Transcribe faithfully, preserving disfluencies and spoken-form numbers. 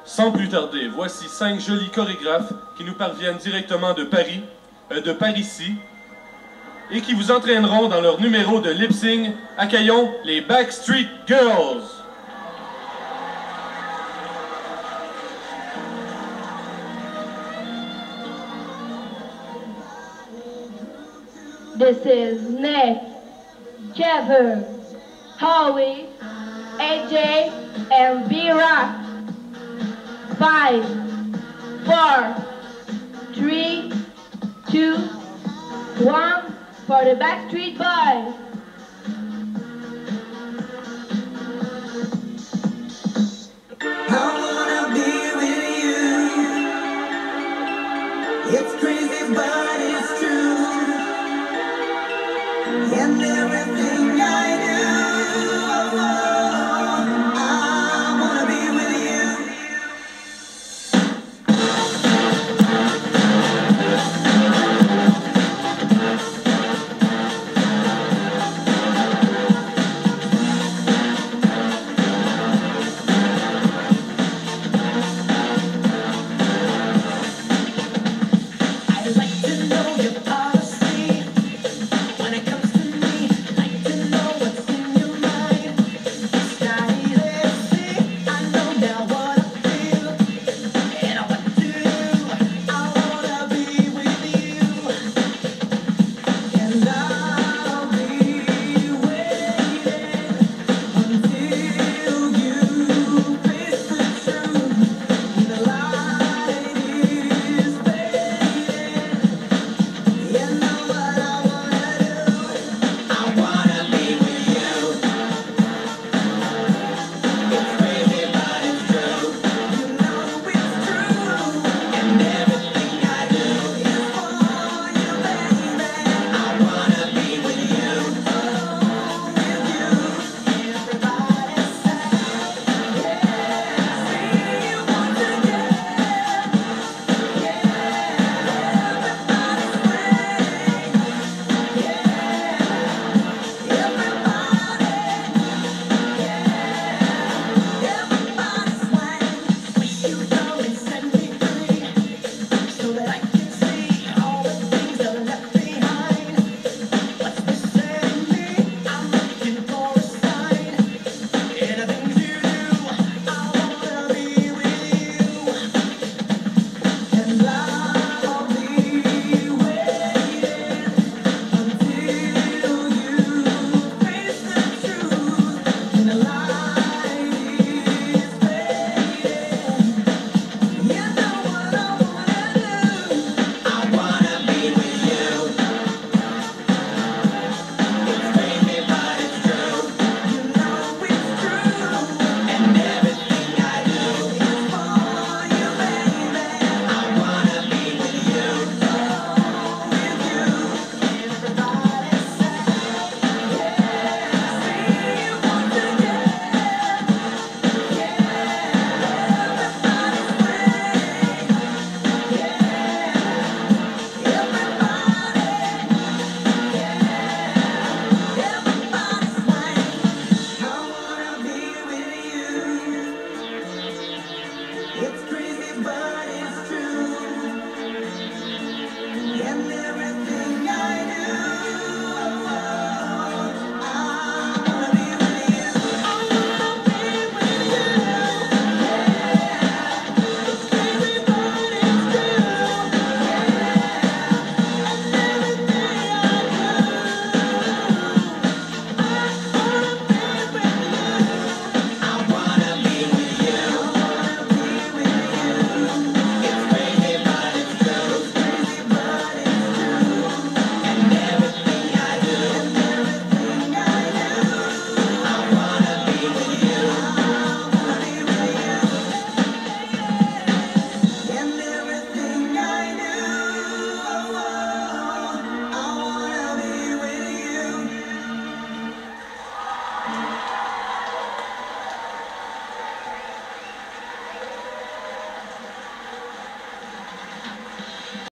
Sans plus tarder, voici cinq jolis chorégraphes qui nous parviennent directement de Paris, euh, de Parisis, et qui vous entraîneront dans leur numéro de lip-sync. Accueillons les Backstreet Girls. This is Nick, Kevin, Howie, A J, and B-Rock. Five, four, three, two, one, for the Backstreet Boys. I wanna be with you. It's crazy, but it's true. And everything I do, I wanna be with you. I'd like to know your policy when it comes to me. Like to know what's in your mind. It's not easy. I know now what I feel and what to do. I wanna be with you, and I'll be waiting until you face the truth. And the light is fading. You know what I wanna do. I wanna be with you. It's crazy, but it's true. You know it's true. And everything I do is for you, baby. I wanna be with you. Oh, with you. Everybody say, yeah. See you once again. And I'll be waiting until you face the truth and the light is fading. You know what I wanna do. I wanna be with you. It's crazy, but it's true. You know it's true. And everything I do is for you, baby. I wanna be with you. Oh, with you. Everybody say, yeah. See you once again. It's